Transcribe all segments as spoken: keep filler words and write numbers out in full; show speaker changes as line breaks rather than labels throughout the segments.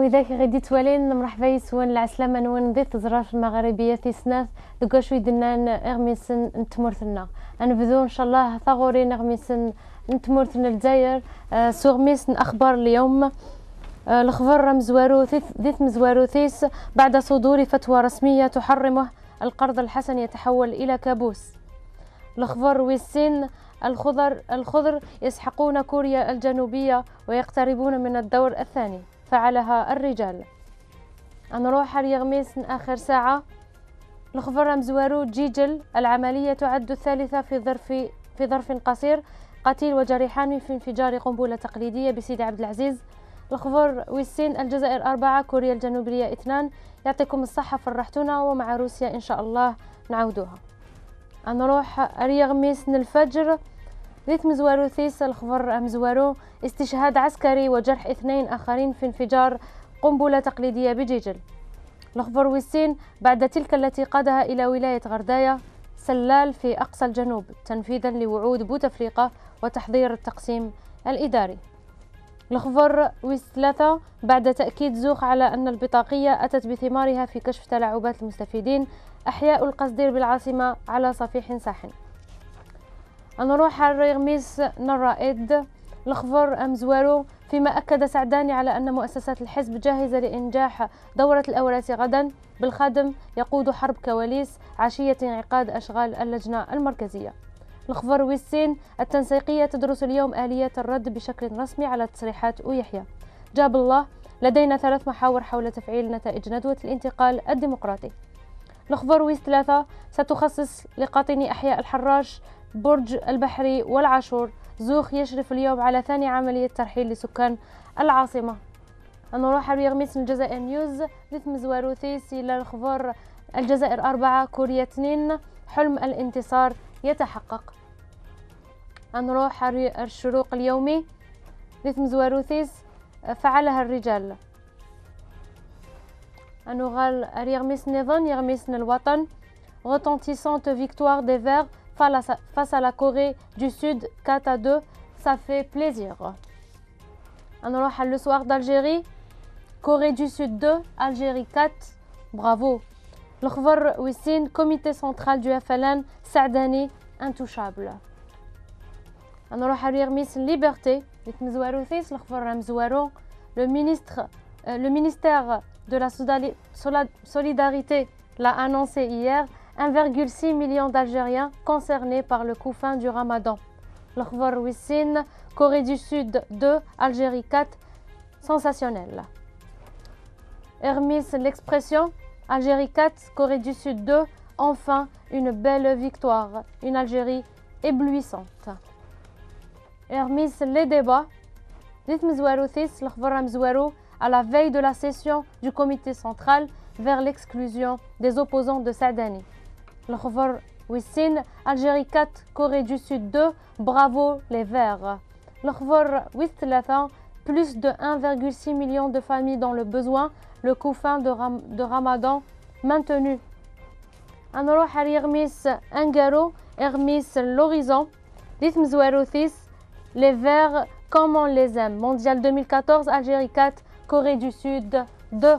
أو ذاك غادي توالين مرحبا يسوان العسلامة نوان ذي تزرار في المغاربية في سناث لقاشو يدنان اغميسن نتمرثنا نبدو إن شاء الله ثغورين اغميسن نتمرثنا الجزائر أه سوغميسن أخبار اليوم. أه الخبر مزوارو ذيث مزوارو ثيس بعد صدور فتوى رسمية تحرمه القرض الحسن يتحول إلى كابوس. الخبر ويسين الخضر الخضر يسحقون كوريا الجنوبية ويقتربون من الدور الثاني فعلها الرجال. نروح اليغميس آخر ساعة. الخبر مزوارو جيجل العملية تعد الثالثة في ظرف في ظرف قصير، قتيل وجريحان في انفجار قنبلة تقليدية بسيدي عبد العزيز. الخبر ويسين الجزائر أربعة كوريا الجنوبية اثنان. يعطيكم الصحة فرحتونا ومع روسيا إن شاء الله نعودوها. نروح اليغميس الفجر ذيت مزوارو ثيس. الخبر مزوارو استشهاد عسكري وجرح اثنين آخرين في انفجار قنبلة تقليدية بجيجل. الخبر ويسين بعد تلك التي قادها إلى ولاية غرداية سلال في أقصى الجنوب تنفيذا لوعود بوتفليقة وتحضير التقسيم الإداري. الخبر ويس ثلاثة بعد تأكيد زوخ على أن البطاقية أتت بثمارها في كشف تلاعبات المستفيدين. أحياء القصدير بالعاصمة على صفيح ساحن. نروح على الرغميس نرائد. الخبر مزوارو فيما أكد سعداني على أن مؤسسات الحزب جاهزة لإنجاح دورة الأوراس غدا بالخادم يقود حرب كواليس عشية انعقاد أشغال اللجنة المركزية. الخبر ويسين التنسيقية تدرس اليوم آليات الرد بشكل رسمي على تصريحات ويحيى. جاب الله لدينا ثلاث محاور حول تفعيل نتائج ندوة الانتقال الديمقراطي. الخبر ويس ثلاثة ستخصص لقاطني أحياء الحراش برج البحري والعاشور. زوخ يشرف اليوم على ثاني عملية ترحيل لسكان العاصمة. نروح على يغميس الجزائر نيوز ذات مزواروثيس إلى الخبر الجزائر أربعة كوريا اثنين حلم الانتصار يتحقق. نروح على الشروق اليومي ذات مزواروثيس فعلها الرجال. نغال يغميس نظن يغميس الوطن retentissante victoire des Verts face à la Corée du Sud quatre à deux, ça fait plaisir. نروح le soir d'Algérie Corée du Sud deux Algérie quatre bravo. الخبر ويسين comité central du F L N سعداني intouchable. نروح على يغميس liberté مزوارو ثيس الخبر مزوارو le ministre le ministère de la solidarité l'a annoncé hier. un virgule six million d'Algériens concernés par le coup fin du Ramadan. الخبر ويسين Corée du Sud deux Algérie quatre sensationnel. Hermis l'expression Algérie quatre Corée du Sud deux enfin une belle victoire, une Algérie éblouissante. Hermis les débats ديت مزوارو ثيس الخبر مزوارو à la veille de la session du comité central vers l'exclusion des opposants de Saadani. الخبر ويسين Algérie quatre Corée du Sud deux bravo les Verts. الخبر ويس ثلاثة plus de un virgule six million de familles dans le besoin, le coup fin de, ram de Ramadan maintenu. نروح على يغميس انجارو يغميس l'horizon ديت مزوارو ثيس les Verts comme on les aime. Mondial deux mille quatorze Algérie quatre Corée du Sud deux.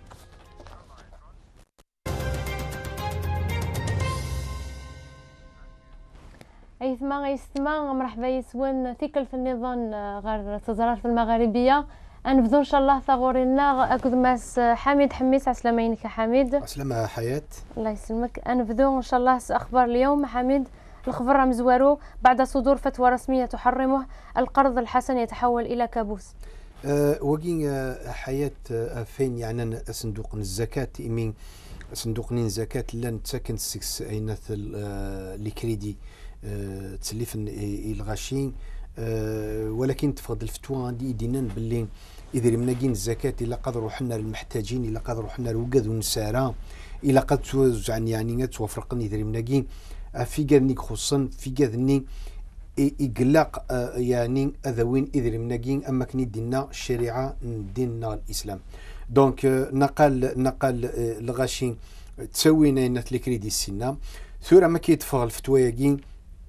أيثما يستما مرحبا يسون ثقل في النظام غير تزرار في المغاربية. نبدو إن شاء الله ثغورنا أكد ماس حميد حميس عسلامة ينك حميد.
عسلامة حياة.
الله يسلمك. نبدو إن شاء الله أخبار اليوم حميد. الخبر مزوارو بعد صدور فتوى رسمية تحرمه القرض الحسن يتحول إلى كابوس.
أه وقين أه حياة أه فين يعني صندوق الزكاة إمين صندوق نين زكاة لن تسكن سكس أينث أه لكريدي أه تسليف الغاشين أه ولكن تفضل الفتوى عندي دينان باللي إذا مناقين الزكاة إلا قد روحنا للمحتاجين إلا قد روحنا لوقذ ونسارا إلا قد توزع يعني توفرقني إذا مناقين في قرني خصوصا في قذني إقلاق يعني أذوين إذا مناقين أما كني ديننا الشريعة ديننا الإسلام دونك نقل نقل الغاشين تسوينا نتلكريدي السنة ثورة ما كيتفغ الفتوى يقين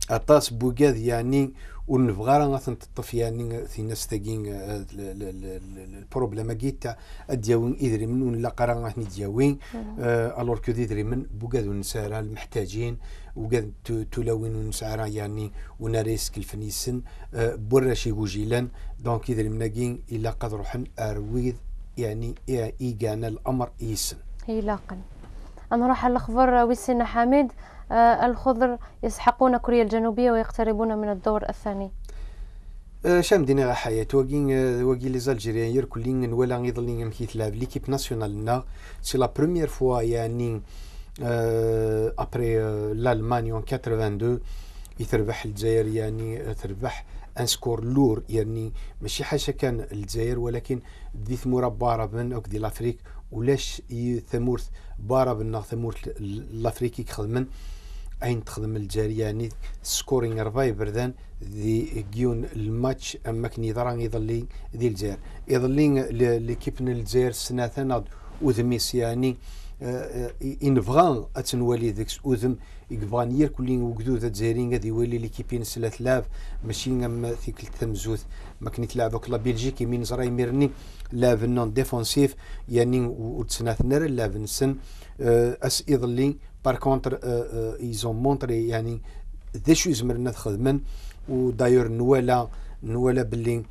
اطاس بوكاد يعني ونبغى راه تنطف يعني في ناس تاكين البروبليم كي تاع دياوين ادريمن ولا قرا غادي دياوين الور كو ديدريمن بوكاد ونسارا المحتاجين وكاد تلاوين ونسارا يعني وناريسك الفنيسن بوراشي وجيلان دونك ادريمن كين الا قد روحن ارويد يعني ايغانا الامر يسن
هي لاقن. انا نروح على الخبر ويسنا حميد. آه الخضر يسحقون كوريا الجنوبية ويقتربون من الدور الثاني.
أه شام دينا غا حياة واكين واكي لي زالجيريان يركلين ولا يضلين مكيت لعب ليكيب ناسيونالنا سي لا بروميير فوا يعني أه ابري لالمانيا اون ثمانية وثمانين يتربح الجزائر يعني تربح ان سكور لور يعني ماشي حاجه كان الجزائر ولكن دي ثمورة بارب من اوك دي لافريك ولاش ثمورث بارب النا ثمورث لافريكي خدمن اين تخدم الجزائر يعني سكورينغ رباي بردان دي جيون الماتش اما كني ضران يضلي دي الجزائر يضلي ليكيب الجزائر السنه ثانيه وذميس يعني ينبغى اتنولي ذاك اذم يبغى نير كلين وكذو ذا الجزائريين غادي يولي ليكيبين سلات لعب ماشي ام ثيك التمزوث ما كني تلعب كلا بلجيكي من زرا يميرني لعب نون ديفونسيف يعني وتسنات نار لعب نسن اس يضلي بار كونتر ايزون مونطري يعني ذا شو زمرنا تخدمن وداير نوالا نوالا باللي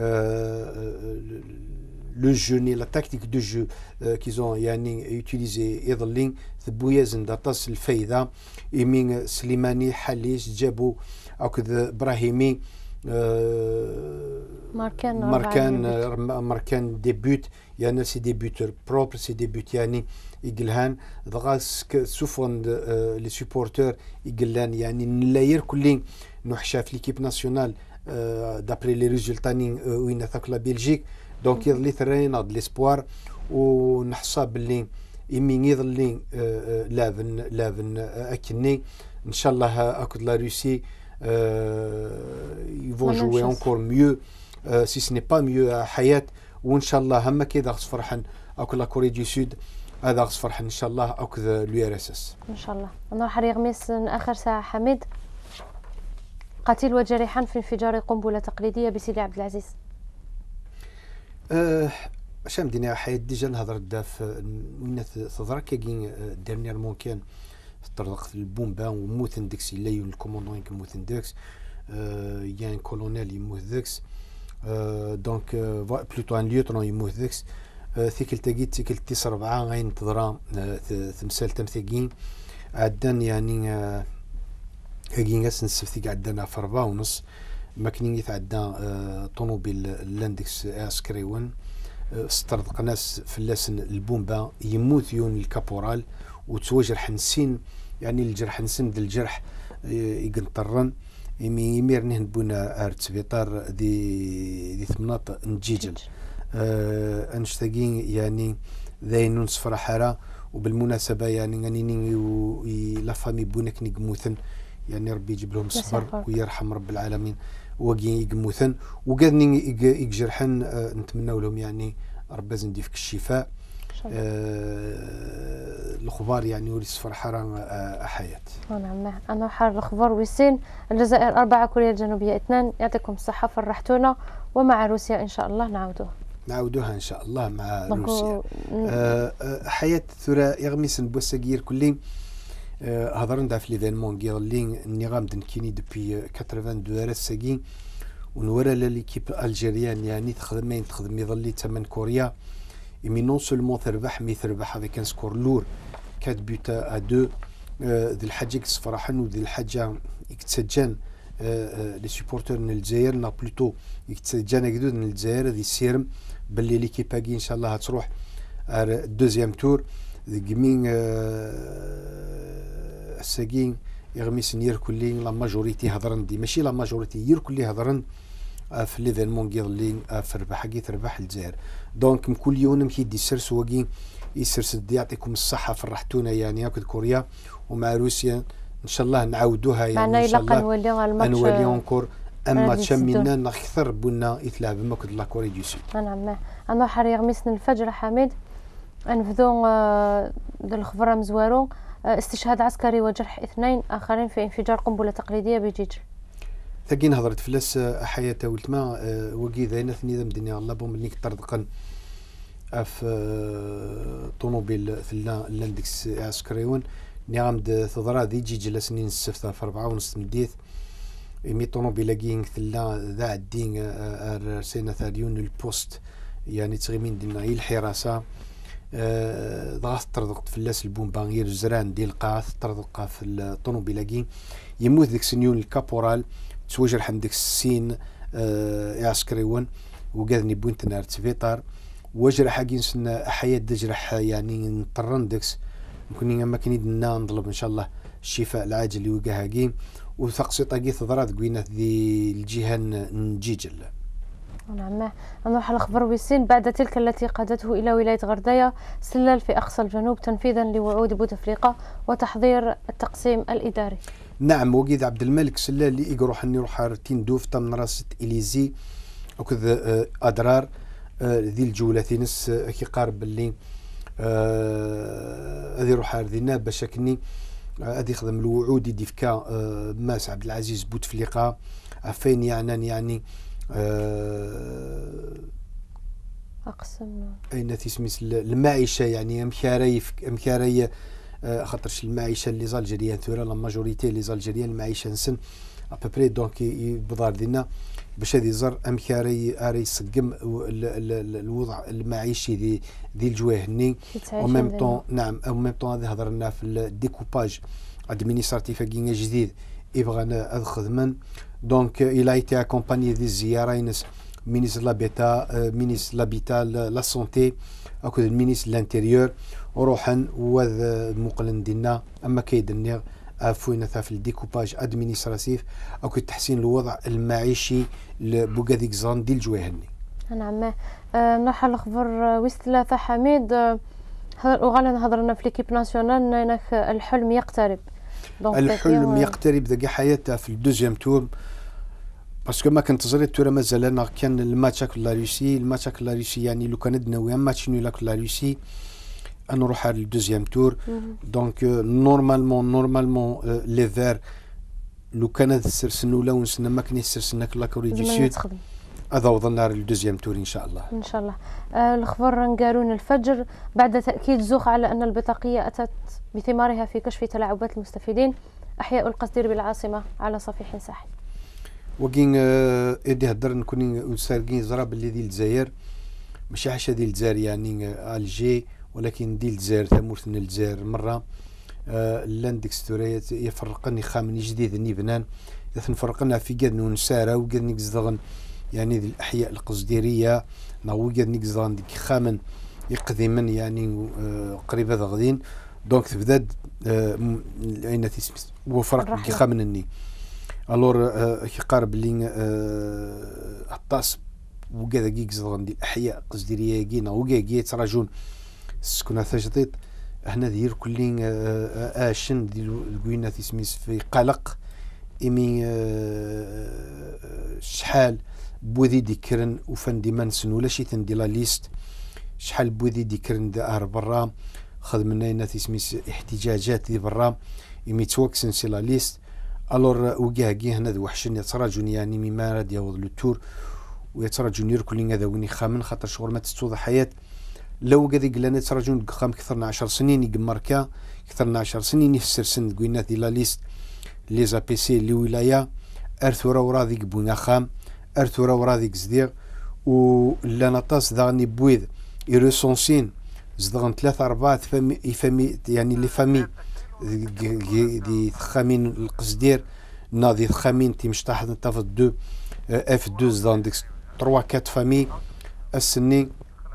لو جو ني لا تاكتيك دو جو كيزون يعني يوتيليزي يضلين ثبويازن داطاس الفايده يمين سليماني حليش جابوا اكذا ابراهيمي
ماركان
ماركان ماركان ديبوت يعني سي ديبوتور بروبر سي ديبوت يعني يقلهان دغاس سوفون لي سوبورتور يقلان يعني نلاير كلين نحشا في ليكيب ناسيونال دابري لي ريزولتاني وين ثاك لا بلجيك دونك يضلي ثرينا د ليسبوار ونحصى باللي يمين يضلي لافن لافن اكني ان شاء الله اكد لا روسي يفون جوي انكور ميو سي سي ني با ميو حياه وان شاء الله هما كي داغس فرحن اكل لا كوري دي سود هذا غس فرحن ان شاء الله اكد اليو ار اس اس
ان شاء الله. نروح ريغميس اخر ساعه حميد. قتيل وجريحان في انفجار قنبله تقليديه بسيدي عبد العزيز.
أه شام دينا حياة ديجا نهضر داف وين تضرا كاين ديرنييرمون كان طرق البومبا وموثن ديكس لا يون الكوموندون يموثن ديكس أه يان كولونيل يموت ديكس أه دونك أه بلوتو ان ليوترون يموت ديكس أه ثيكل تاكيت ثيكل تيس ربعة غاين تضرا أه تمثال تمثاكين عدان يعني أه كاين سنسفتي عدنا في ربعة ونص ماكنين يتعدى أه طوموبيل لاندكس اسكريون أه استرزق ناس فلاسن البومبا يموت يون الكابورال وتواجرح نسين يعني الجرح نسن د الجرح يقنطرن يمي يمير نهن بونا ارت سبيطار دي دي ثمناط نجيجل أه انشتاقين يعني ذاين نصفر حارة وبالمناسبة يعني غنيني لا فامي بونك نقموثن يعني ربي يجيب لهم الصبر ويرحم رب العالمين وكي يقموثن وقادني يجرحن أه نتمنى لهم يعني ربي زندي فيك الشفاء آه الخبار يعني ولي صفر حرام آه حياة.
نعم أنا حار الخبار ويسين الجزائر أربعة كوريا الجنوبية اثنان. يعطيكم الصحة فرحتونا ومع روسيا إن شاء الله نعودوها.
نعودوها إن شاء الله مع روسيا. آه آه حياة ثرى يغمس بوساقير كلين آه هضرن دا في ليفينمون كيغلين النظام دنكيني دبي ثمانين دوار ساقين ونورا ليكيب الجيريان يعني تخدم تخدم يظلي ثمن كوريا. mais non seulement تربح مي تربح avec un score lourd quatre buts à deux ذي الحاجة كصفراحن وذي الحاجة يكتسجن لي سوبورتور من الجزائر نا بلوتو يكتسجن هكذا من الجزائر ذي السيرم باللي ليكيب باكي ان شاء الله هتروح الدوزيام تور ذي جيمين الساقين يغميس نير كلين لا ماجوريتي هضرن دي ماشي لا ماجوريتي يير كلي هضرن في ليفينمون كيضلي في ربح كي تربح الجزائر دونك كل يوم كيدي السرس وكي يسرس دي يعطيكم الصحه فرحتونا يعني هاك كوريا ومع روسيا ان شاء الله نعاودوها يعني ان شاء الله نولي اونكور اما تشمينا نكثر بنا يتلعب ماك لا كوري دو سود.
نعم انا حريق مسن الفجر حميد انفذو د الخبره مزوارو استشهاد عسكري وجرح اثنين آخرين في انفجار قنبلة تقليدية بجيجل.
ثقين هضرت فلاس حياته ولتما وقي ذاينا ثني ذا مدنيا الله بوم اللي طردقن اف طوموبيل ثلا لاندكس عسكريون نعم تضرا ذي جيجل سنين السفته في أربعة ونص مديث مي طوموبيل كين ثلا ذا الدين سنة ثاليون البوست يعني تغيمين دينا هي الحراسة ضغط طردقت فلاس البومبانير زران ديال القاث طردقه في الطوموبيل كين يموت ذيك سنيون الكابورال توجرح عندك السين آه عسكريون وقاذني بوينت نار تفيطار وجرح حاجين سنة حياة دجرح يعني نطرن دكس ممكن ما كنيد نطلب ان شاء الله الشفاء العاجل اللي وقاها كين وثقسي طاقي ثضرات قوينة ذي الجهة نجيجل.
نعم. نروح على خبر ويسين. بعد تلك التي قادته إلى ولاية غرداية سلال في أقصى الجنوب تنفيذا لوعود بوتفليقة وتحضير التقسيم الإداري.
نعم وقيد عبد الملك سلال اللي يروح اني روح رتين دوف تم راسة إليزي وكذا أدرار ذي الجولتينس كي قارب اللي هذه روح ذينا باش كني هذه يخدم الوعود يدي فكا ماس عبد العزيز بوتفليقة عفين يعني يعني
أقسم
أين تسميس المعيشة يعني مكاري مكاري خاطرش المعيشة اللي زالجيريان ثورة لا ماجوريتي اللي زالجيريان المعيشة نسن ابري دونك بضار دينا باش هذه زر امكاري اري يسقم الوضع المعيشي ذي ذي الجواهني او ميم طون. نعم او ميم طون هذه هضرنا في الديكوباج ادمينستراتيف كينا جديد يبغانا هذا خدمن دونك الى ايتي اكومباني ذي الزياره ينس مينيس لابيتا مينيس لابيتا لا سونتي اكو المينيس لانتيريور وروحا وذ مقلن دينا اما كيدني عفوين في الديكوباج ادمينستراتيف او تحسين الوضع المعيشي لبوغاديك زان ديال الجواهني.
نعم. أه نروح على خبر وستلاثة حميد. أه وغالبا هضرنا في ليكيب ناسيونال انك الحلم يقترب.
الحلم يقترب ذاك حياته في الدوزيام تور باسكو ما كنت زريت التور مازال انا كان الماتش لا روسي الماتش لا روسي يعني لو كان دناوي ماتش نول لا روسي نروح على الدوزيام تور دونك نورمالمون نورمالمون لي فير لو كان السرسن ولا ونسنا ما كان السرسن لا كوري دي سود هذا وضلنا الدوزيام تور ان شاء الله
ان شاء الله. آه الخبر نقارون الفجر بعد تاكيد زوخ على ان البطاقيه اتت بثمارها في كشف تلاعبات المستفيدين احياء القصدير بالعاصمه على صفيح ساحل.
وكين آه ايدي هدر نكونين سارقين زراب اللي ديال الجزائر ماشي حاجه ديال الجزائر يعني الجي ولكن ديال الجزائر ثمورتنا الجزائر مره آه لانديك ستوريات يفرقني خامني جديد ني بنان يفرقنا في قد نسارا وقد نكزدغن يعني ذي الاحياء القصديريه ناو قد نكزدغن ديك خامن يقدما يعني آه قريبه غاديين دونك تبدا آه اين تسمي وفرق كي خامنني الور آه كي قارب لي آه الطاس وكذا كيكزدغن ديال الاحياء القصديريه كينا وكاكي تراجون السكنة تجديد هنا دير كلين اشن ديال الكوينه تسميس في قلق امي شحال بوذي ديكرن وفن ديما نسن ولا شي تندي لا ليست شحال بوذي ديكرن دار برا خدمنا هنا تسميس احتجاجات دي برا امي توكسن سي لا ليست الور وكاكي هنا ذو وحشن يتراجون يعني مما راد ياوض لو تور ويتراجون ير كلين هذا وني خامن خاطر شغل ما تستوضح حياه لو قد قلنا تراجون قام كثرنا عشر سنين يقمركا كثرنا عشر سنين يفسر سن قلنا دي لا ليست لي زابيسي لي ولايه ارثورا وراضي بونا خام ارثورا وراضي زدير ولا نطاس داغني بويد يرسونسين زدغن ثلاثة أربعة فامي فامي يعني لي فامي دي خامين القصدير ناضي خامين تي مشطاح نتاف دو اف دو زدغن ديك ثلاثة أربعة فامي السنين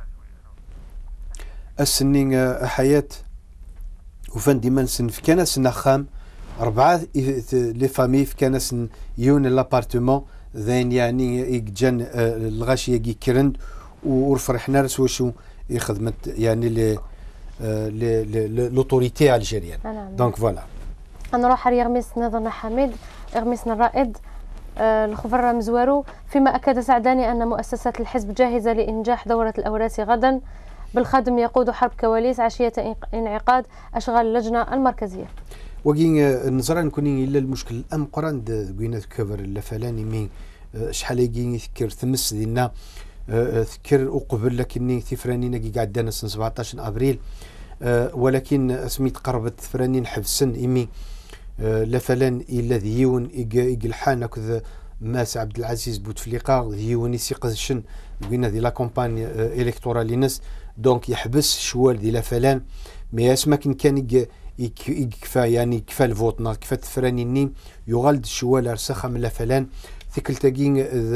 السنين حياة وفان ديما نسن في كان سن خام أربعة لي فامي في كان سن يون لابارتمون ذين يعني يجن الغاشية كي كرند ورفرحنا رس وشو يخدمت يعني ل ل لوتوريتي الجيريان دونك فوالا.
نروح على يغمس نظن حميد يغمسنا الرائد الخبر مزوارو فيما أكد سعداني أن مؤسسات الحزب جاهزة لإنجاح دورة الأوراسي غدا بالخادم يقود حرب كواليس عشية انعقاد أشغال اللجنة المركزية.
وكين نزرع نكون إلا المشكل الأم قران قينا ذكر لفلاني مين شحال يجي يذكر ثمس دينا ذكر وقبل لكني ثفراني نجي قاعد دانا سنة سبعطاش أبريل ولكن سميت قربت ثفراني نحبسن إمي لفلان إلا ذيون إيج الحان كذا ماس عبد العزيز بوتفليقة ذيون يسيقشن قينا ذي لا كومباني إلكتورالي ناس دونك يحبس شوال ذي لفلان مي اسمك كان يج يكفى يعني كفى الفوتنا كفى تفراني النيم يغالد شوال رسخة من لفلان ثقل تاقين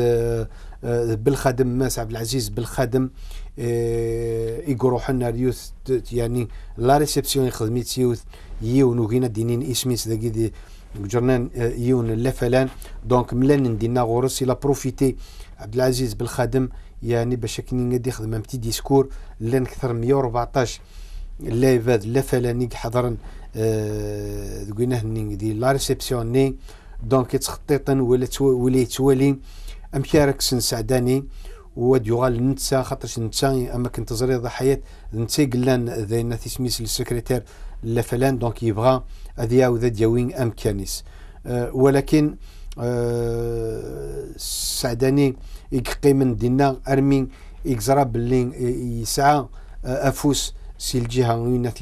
بالخادم ماس عبد العزيز بالخادم يقروحنا ريوث يعني لا ريسبسيون يخدميت يوث يون وغينا دينين اسميس ذاكي دي جرنان يون لفلان دونك ملان ندينا غورس الى بروفيتي عبد العزيز بالخادم يعني باش كني غادي يخدم امتي ديسكور لان اكثر مية وأربعطاش لايفاد لفلاني حضرن قلنا هني دي لا ريسبسيون ني دونك يتخطيطن ولا ولا يتوالي امكارك سن سعداني ود يغال نتسا خاطرش نتسا اما كنت زريض حياه نتسا قلان ذا تسميس السكرتير لفلان دونك يبغى هذه ذا دياوين امكانيس أه ولكن أه سعداني يقيمن دينا ارمين يكزرا باللي يسعى افوس سي الجهه وينات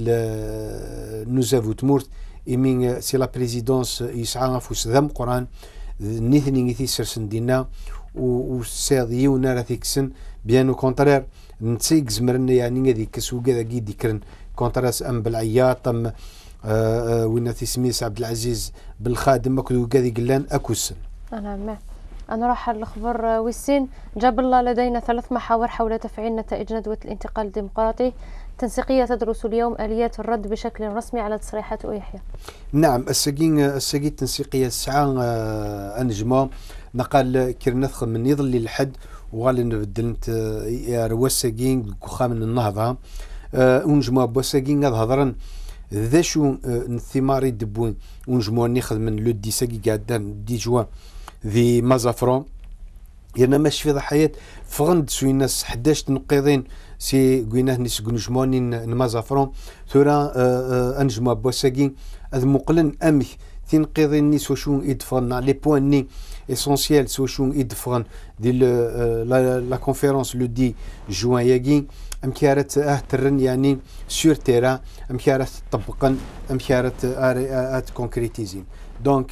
نوزافو تمورت إمين سي لا بريزيدونس يسعى افوس ذم قران نيثني يثي سرسن دينا وساضي ونرى ثيكسن بيانو كونترير نتسيق زمرنا يعني هذيك كسوق هذا كي ديكرن كونتراس ام بالعياط ام وين تسميس عبد العزيز بالخادم اكو كذي قلان اكوسن.
انا ما انا راح الخبر ويسين جاب الله لدينا ثلاث محاور حول تفعيل نتائج ندوة الانتقال الديمقراطي تنسيقية تدرس اليوم آليات الرد بشكل رسمي على تصريحات يحيى.
نعم السجين السجين التنسيقية الساعة أنجمة نقال كرنثخ من يظل الحد وقال نبدلت روسجين خامن النهضة أنجمة بوسجين هذا هضرن ذا شو الثمار يدبون أنجمة ناخذ من لودي سجي قاعدان دي جوا ذي مازافرون يعني ماشي في ضحيات فغند سوي ناس حداش نقيضين سي قيناه نس قنجموني نمازافرون ثورا انجما بوساكين هذا مقلن امي تنقيضين نيس وشون يدفرن لي بوين ني اسونسيال سو شون يدفرن دي لا كونفيرونس لو دي جوان ياكين ام كارت اه ترن يعني سور تيرا ام كارت طبقا ام كارت ات كونكريتيزين دونك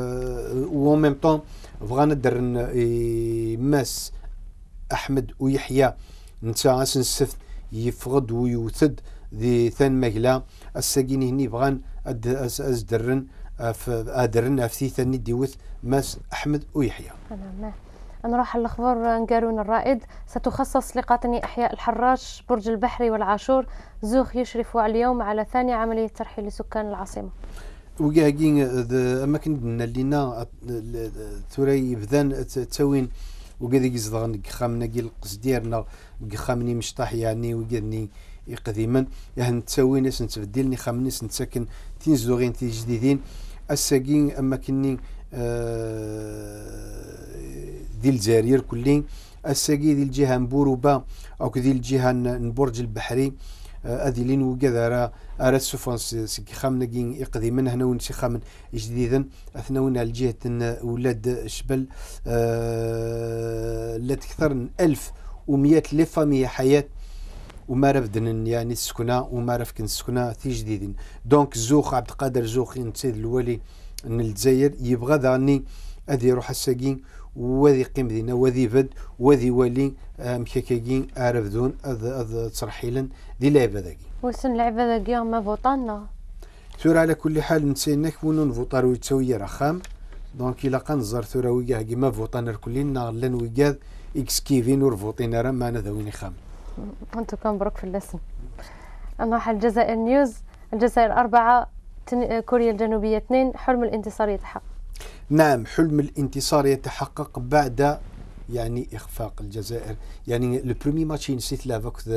و ميم طون بغانا درن ماس احمد ويحيى نتا اسن السفت يفقد ويوثد ذي ثان مقلا الساقين هني بغان ازدرن ادرن افتي ثاني ديوث ماس احمد ويحيى.
انا انا راح الاخبار نقارون الرائد ستخصص لقاطني احياء الحراش برج البحري والعاشور زوخ يشرف اليوم على ثاني عمليه ترحيل لسكان العاصمه.
وكاين اماكن لينا ثوري بذان تاوين وكذا يزدغن خامنا كي القصديرنا خامني مشطح يعني وكذني قديما يعني تساوي ناس نتبدلني خامنيس نتسكن تنزدوغين تي جديدين الساكين اماكني آه ديال الجزائر كلين الساكي ديال الجهه مبوروبا او ديال الجهه نبرج البحري هذه لين وكذا راه راه السفنس سكي خامنا كي قديما هنا ونسي خامن جديدا اثناونا الجهه ولاد شبل آه لا تكثر من ألف ومئة لفامية حياه وما رفدن يعني السكنه وما رفكن السكنه في جديدين دونك زوخ عبد القادر زوخ نسيد الولي من الجزائر يبغى ذاني هذه يروح الساكين وذي قيم دينا وذي فد وذي ولي مكاكاكين ارفدون اذ تصرحيلا دي لعبه ذاكي
وسن لعبه ذاكي ما فوطانا
ثورة على كل حال نسيناك ونون فوطارو يتسوي رخام دونك الا قنزر ثورة ويكاه كيما فوطانا كلنا لان ويكاد اكس كيفين ورفوطينا راه معنا ذويني خام
انتو كان بروك في اللسن. اما الجزائر نيوز الجزائر أربعة كوريا الجنوبية اثنين حلم الانتصار يتحقق.
نعم حلم الانتصار يتحقق بعد يعني اخفاق الجزائر يعني لو برومي ماتش نسيت لا فوك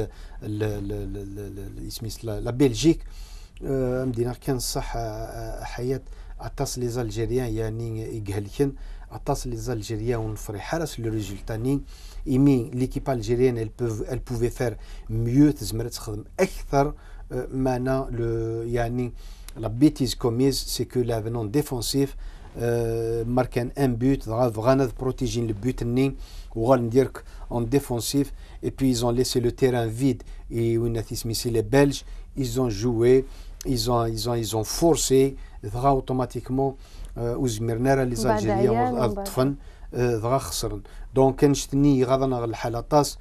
اسمي لا بلجيك مدينه كان صح حياه atas les Algériens yani يقهلكن atas les Algériens ونفرح حرس le résultat ني إيمي l'équipe algérienne elle peut elle pouvait faire mieux تزمر تخدم أكثر معنا le يعني la bêtise commise c'est que l'avenant défensif euh, marque un, un but غانا protéger le but ني وغنديرك en défensif et puis ils ont laissé le terrain vide et les Belges ils ont joué ils ont ils ont ils ont forcé automatiquement وزمرنا les Algériens الطفن ضغا خسرن دونك كنشتني غادنا الحلطاس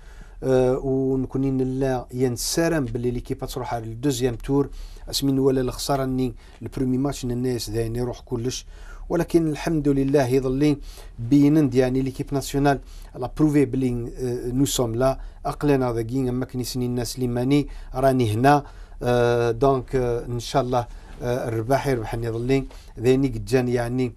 ونكونين لا ينسرم باللي ليكيبا تروح على الدوزيام تور اسمين ولا الخساره ني البرومي ماتش الناس داين يروح كلش ولكن الحمد لله يظلين بينند يعني ليكيب ناسيونال لا بروفي بلي نو سوم لا اقلنا ذاكين ما كنيسني الناس سليماني راني هنا دونك ان شاء الله الرباح يربحني يظلين ذيني قد جاني يعني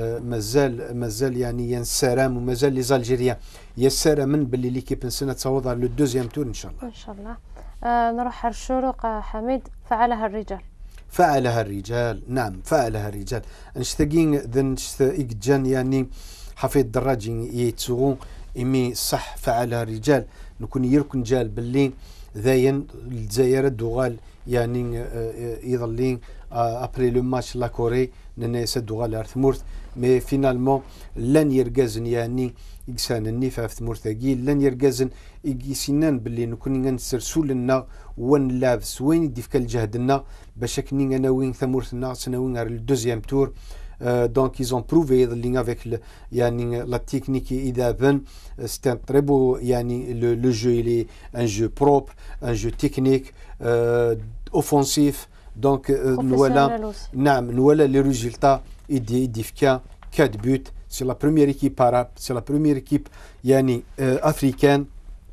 مازال مازال يعني ينسرام ومازال لي زالجيريا يسار من باللي ليكيب نسنا تصوض على لو دوزيام تور ان شاء الله.
ان شاء الله. آه نروح على الشروق حميد. فعلها الرجال.
فعلها الرجال نعم فعلها الرجال نشتاقين ذن جان يعني حفيظ دراجين يتسوغون إمي صح فعلها الرجال نكون يركن جال باللي ذاين الجزائر الدوغال يعني يظلين ابري لو ماتش لا كوري ننسى الدوغال ارثمورث مي فينالمون لن يركزن يعني يكسان النيفا في ثمورثاكي لن يركزن يسنان باللي نكون نسرسو لنا ونلعب سوين يديف كالجهدنا باش كنين انا وين ثمورثنا سنوين على الدوزيام تور دونك ils ont prouvé اللي avec يعني la technique اذا بن c'est un très beau يعني le, le jeu il est un jeu propre un jeu technique euh, offensif donc voilà نعم نولا les résultats يديف كا quatre buts c'est la première équipe arabe c'est la première équipe يعني euh, africaine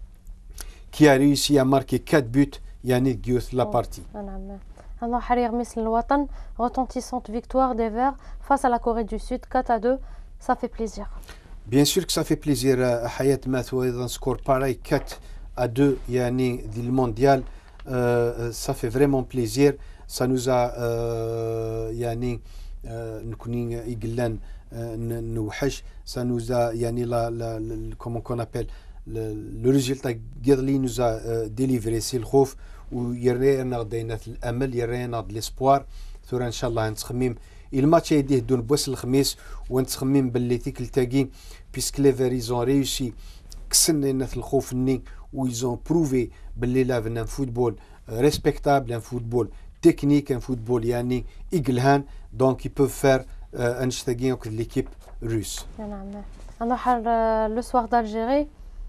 qui a réussi à marquer quatre buts يعني Diouf la partie.
Alors, Harry L'Ouatan, retentissante victoire des Verts face à la Corée du Sud, quatre à deux, ça fait plaisir.
Bien sûr que ça fait plaisir. Hayat Mathou un score pareil, quatre à deux, yani, du mondial, euh, ça fait vraiment plaisir. Ça nous a, euh, yani, نكونين يقلان نوحش ça nous a يعني la, la, la, comment on appelle le, le résultat قدلي nous a euh, délivré c'est الخوف ويرينا غدينا الامل يرينا ليسبوار ثورة ان شاء الله نتخمم الماتش يديه دون بوس الخميس ونتخمم باللي تيك التاكي بيسك لي فيريزون ريوسي كسنا الخوف ني ويزون بروفي باللي لافنا فوتبول ريسبكتابل ان فوتبول تكنيك ان فوتبول يعني يقلهان دونك يبوف فير انشتاقين وكذ ليكيب روس.
نعم نروح لو سوار d'Algérie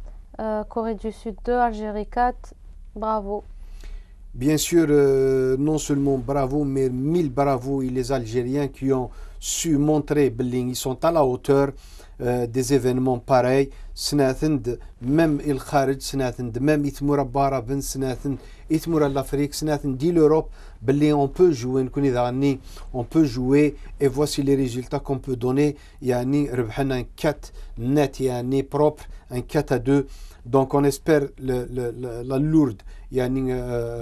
Corée du Sud deux Algérie quatre bravo.
Bien sûr, euh, non seulement bravo, mais mille bravo et les Algériens qui ont su montrer qu'ils sont à la hauteur euh, des événements pareils. Snathend, même il kharij, snathend, même itmoura baraben, snathend, itmoura l'Afrique, snathend, dit l'Europe, on peut jouer, on peut jouer et voici les résultats qu'on peut donner. Yani, rebhana un quatre net, yani propre, un quatre à deux. Donc on espère le, le, le, la lourde يعني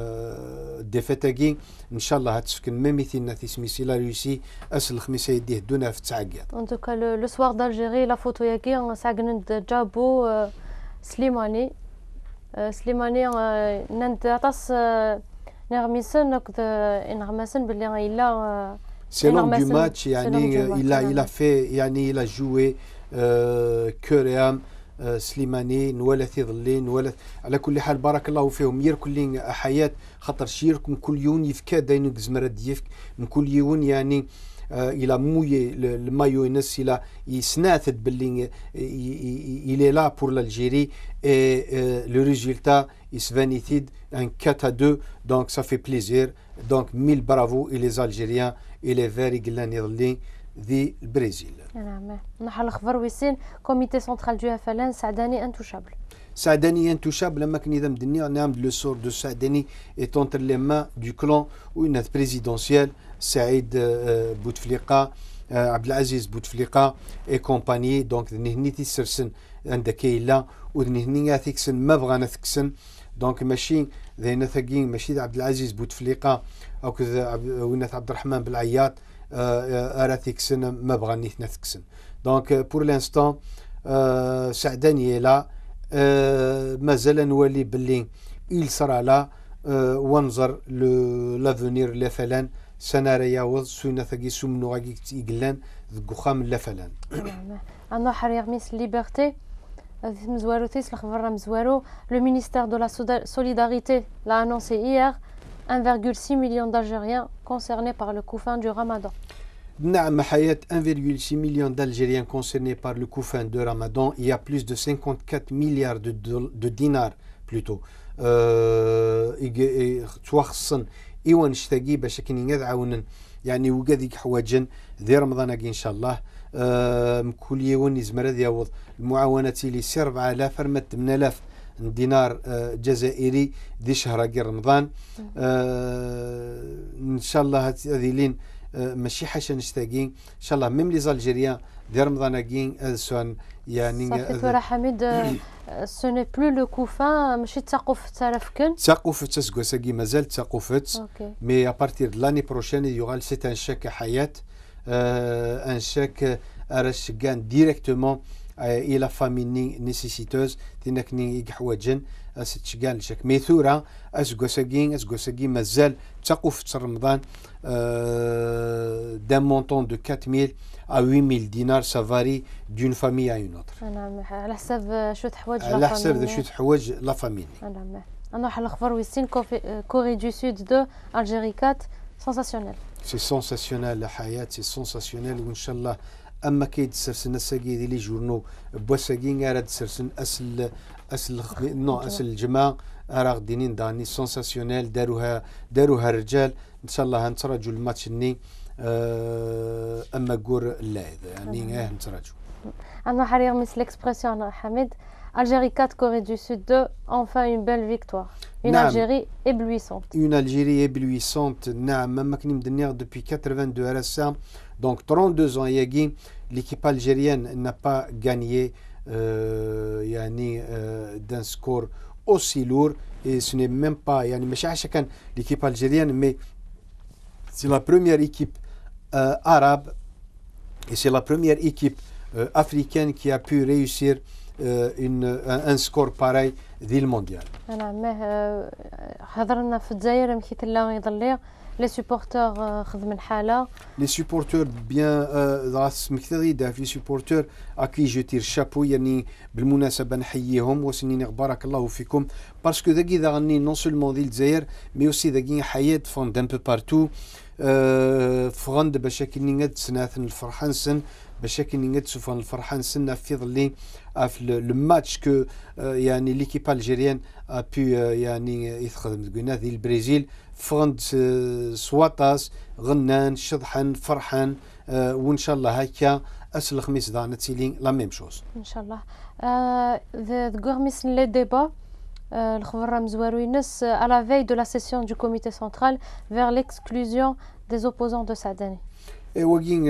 ديفاتاكي ان شاء الله هتسكن ما مثلنا تسميسي لا روسي اسل الخميس يديه دونا في تسعقات.
En tout cas le, le soir d'Algérie la photo ياكي ساقن جابو سليماني سليماني نند عطاس نغمسن نقد نغمسن باللي الا
C'est long du match يعني il a il a fait يعني il a joué cœur et âme سليماني نولا ثيظلين نولا على كل حال بارك الله فيهم يركلين حياة خاطر شيركم كل يوم يفكا داين زمرة ديفك من كل يوم يعني الى موي المايو ينس الى يسناثد باللي il est là pour l'Algérie et le résultat il se vanifie un quatre à deux donc ça fait plaisir donc mille bravo et les Algériens et les Verts يقلان يظلين ذي البرازيل.
نعم نحل الخبر ويسين كوميتي سنترال دو افلان سعداني انتوشابل.
سعداني انتوشابل لما كان اذا مدني نعم لو سور دو سعداني est entre les mains du clan ou une présidentielle سعيد بوتفليقه عبد العزيز بوتفليقه اي كومباني دونك هني تيسرسن عندك كايلا وهني ثيكسن ما بغانا ثكسن دونك ماشي ذينا ثقين ماشي عبد العزيز بوتفليقه او كذا وينات عبد الرحمن بالعياط ارا تيكسن ما بغا نيثنا تكسن دونك بور لانستون سعداني لا مازال نولي باللي il sera là وانظر لافونير لافلان سنارا ياوض سوينا ثقي سمنو غاكي يقلان ذكو خام لافلان
أنا حريق ميس ليبرتي مزوارو تيس الخبر مزوارو le ministère de la solidarité l'a annoncé hier un virgule six million d'Algériens concernés par le couffin du Ramadan.
نعم حياة un virgule six million d'Algériens concernés par le couffin de Ramadan. Il y a plus de cinquante-quatre milliards de, de, de dinars plutôt. توخصن ايوان شتاقي باش كاين يدعون يعني وكذيك حواجن ذي رمضان ان شاء الله مكل يوم يزمر هذا يوض المعاونة اللي سي أربعة آلاف رمت ثمانية آلاف دينار جزائري ذي شهر كي رمضان ان شاء الله هذه لين ماشي حاجه نشتاقين ان شاء الله ميم لي زالجيريان ديال رمضان كين سوان يعني
صافي ترى حميد سو ني بلو لو كوفان ماشي تسقف ترفكن
تسقف تسكوساكي مازال تسقفت مي ا بارتير دو لاني بروشين يوغال سيت ان شاك حياه ان شاك اراش كان ديريكتومون الى فاميني نيسيسيتوز تينكني يحواجن ستشكال شك ميثورا اسكوساكين اسكوساكي مازال تسقف رمضان d'un montant de quatre mille à huit mille dinars, ça varie d'une famille à une autre.
على حساب شو تحوج
على حساب شو تحوج لا فاميلي.
أنا حل الأخبار ويسين كوري دو سود دو ألجيري أربعة sensationnel.
C'est sensationnel la حياة c'est sensationnel وإن شاء الله أما كيد سرسن الساقي دي لي جورنو بوساقين غارد سرسن أسل أسل نو أسل الجماعة أراغ دينين داني سنساسيونيل داروها داروها الرجال ان شاء الله نتراجعوا الماتش الني اما كور اللاعب يعني اه نتراجعوا.
انا حريق مثل ليكسبرسيون حميد Algérie quatre, Corée du Sud deux, enfin une belle victoire. Une نعم. Algérie éblouissante.
Une Algérie éblouissante. نعم ما كنا مدنيا depuis quatre-vingt-deux à ça. Donc trente-deux ans ياقي l'équipe algérienne n'a pas gagné euh, يعني euh, d'un score aussi lourd et ce n'est même pas يعني مش عشان كان l'équipe algérienne mais c'est la première équipe euh, arabe et c'est la première équipe euh, africaine qui a pu réussir euh, une, un, un score pareil ذي المونديال.
نعم حضرنا في الجزائر مشيت لا يضلي لي سوبورتور خدم الحاله
لي سوبورتور بيان راس مكثري داف لي سوبورتور اكي جو تير شابو يعني بالمناسبه نحييهم وسنين بارك الله فيكم باسكو ذاكي ذا غني نون سولمون ديال الجزائر مي اوسي ذاكي حياه فون دان بو بارتو فغند باش كني غاد سناثن الفرحان سن باش كني غاد سوفان الفرحان سن في ظلي في لو ماتش كو يعني ليكيب الجيريان ا بو يعني يتخدم قلنا ذي البرازيل فغند سواطاس غنان شضحن فرحان وان شاء الله هكا اس الخميس دانا تيلين لا ميم شوز
ان شاء الله ذا غورميس لي ديبا الخبر مزوارو ينس à la veille de la session du comité central vers l'exclusion des opposants de Saadani.
Et وين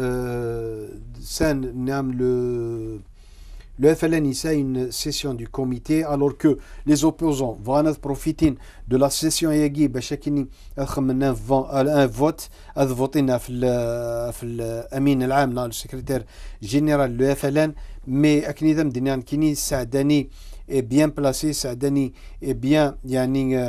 سان نعم لو Le F L N issa une session du comité alors que les opposants vont profiter de la session يجي باش كني خمنا un vote هذا فوتينا في ال في الامين العام نا السكرتير جينيرال لو اف ال ان مي اكني ذا مدينا كني سعداني bien placé سعداني bien يعني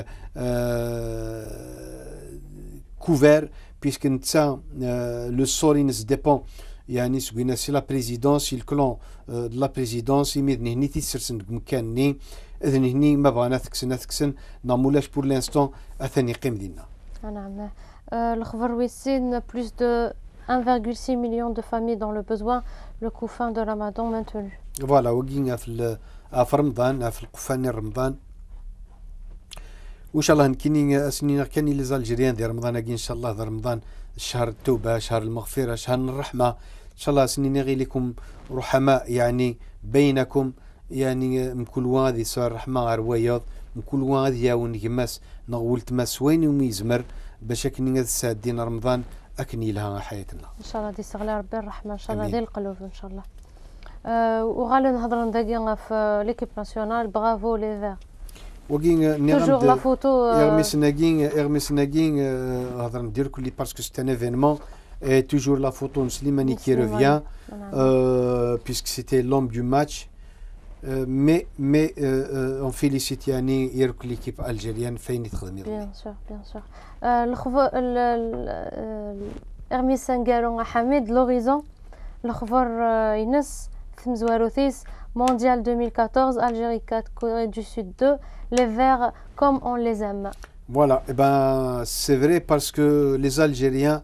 couvert puisque نتا le sorins dépend يعني سوينا سي لا بريزيدونس سي الكلون دو لا بريزيدونس يمدني هني تيسرسن بمكانني اذن هني ما بغانا ثكسن ثكسن نامولاش بور لانستون اثني قيم ديالنا.
نعم الخبر ويسين بلوس دو un virgule six million de familles dans le besoin le couffin de Ramadan maintenu.
فوالا وقينا في في رمضان في القفان رمضان وان شاء الله نكيني سنين كان لي زالجيريان ديال رمضان ان شاء الله رمضان شهر التوبه شهر المغفره شهر الرحمه ان شاء الله سنين غير لكم رحماء يعني بينكم يعني من كل وادي صار رحمه روايض من كل وادي ياون يماس نغولت ماس وين وميزمر باش كني سادين رمضان اكني لها حياتنا
ان شاء الله دي استغلال ربي الرحمه ان شاء الله ديال القلوب ان شاء الله. أه وغالي نهضروا دقيقه في ليكيب ناسيونال برافو لي فير
وكين
توجور لا فوتو
ارميس ناغين ارميس ناغين هضر ندير كلي باسكو سي ان ايفينمون Et toujours la photo de Slimani qui revient, euh, puisque c'était l'homme du match. Euh, mais mais euh, euh, on félicite يعني يرك l'équipe algérienne فين يتخدم.
Bien sûr, bien sûr. الخبر ارمي سانغارو حميد لوريزون الخبر ينس ثمزواروثيس mondial deux mille quatorze Algérie quatre Corée du Sud deux les Verts comme on les aime.
Voilà, et ben c'est vrai parce que les Algériens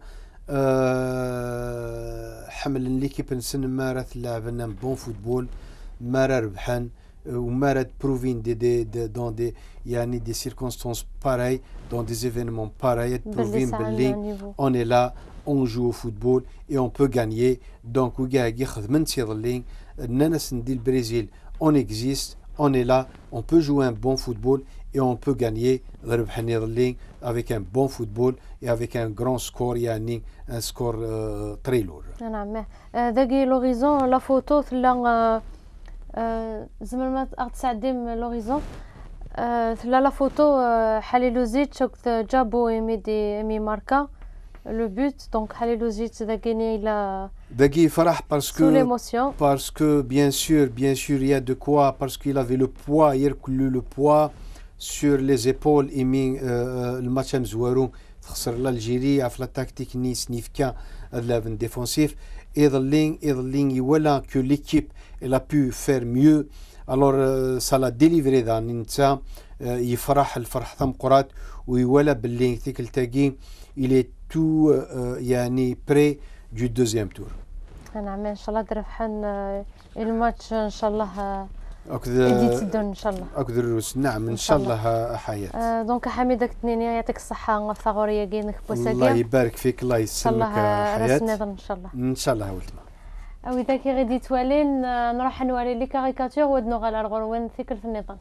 حمل l'équipe نسن مارت لعبنا bon football مارا ربحان ومارا proving des des dans des يعني des circonstances pareilles dans des événements pareils proving باللي on est là on joue au football et on peut gagner donc وكاع يخدم تيضلين الناس ندي البرازيل on existe on est là on peut jouer un bon football et on peut gagner avec un bon football et avec un grand score يعني un score euh, très lourd.
نعم ذاكي لوريزون لا فوتو ثلا زعما ما تسعديم لوريزون ثلا لا فوتو حليلوزيتش جابو ايميدي ايمي ماركا le but donc Halilouzic ذاكيني لا
ذاكي فرح parce que
l'émotion
parce que bien sûr bien sûr il y a de quoi parce qu'il avait le poids يركل le poids sur les épaules يمين الماتش مزوارو تخسر l'Algérie في la tactique ni signifiant de la défensif et the ligne et the ligne voilà que l'équipe elle a pu faire mieux alors euh, ça l'a délivré dans نتا يفرح الفرح ثم قرات ويولا باللي ثيك التاقي il est tout euh, يعني près du deuxième tour.
نعم ان شاء الله درفحن الماتش ان شاء الله
أكثر
ان شاء الله
أكثر نعم ان شاء الله حياة.
آه دونك حميدك تنيني يعطيك الصحة ثغورية كينك بوساكي.
الله يبارك فيك الله يسلمك حياة.
ان شاء الله.
ان شاء الله ولتما.
او اذا كي غادي توالين نروح نوري لي كاريكاتور ودنو غالا الغروان ثقل في النظام.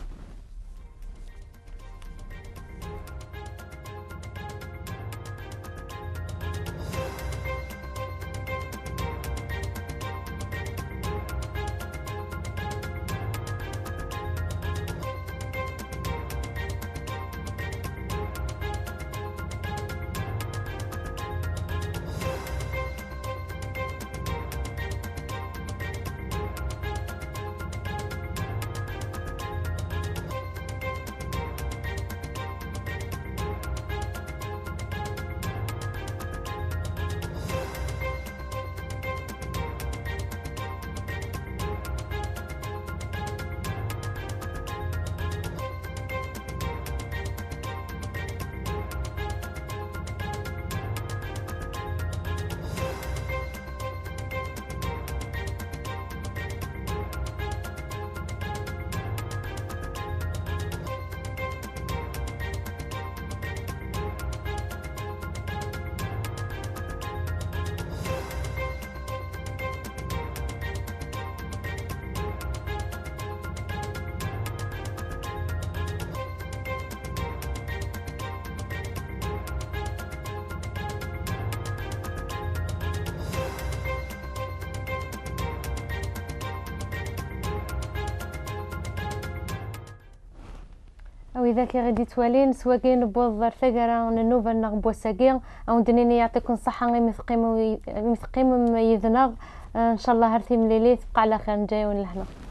او اذا كي غادي توالين سوا كاين بوظر ثقرا نوفا نغبو ساكي او دنيني يعطيكم الصحه غير مثقيم مثقيم يذنغ ان شاء الله هرتي مليلي تبقى على خير جايون لهنا.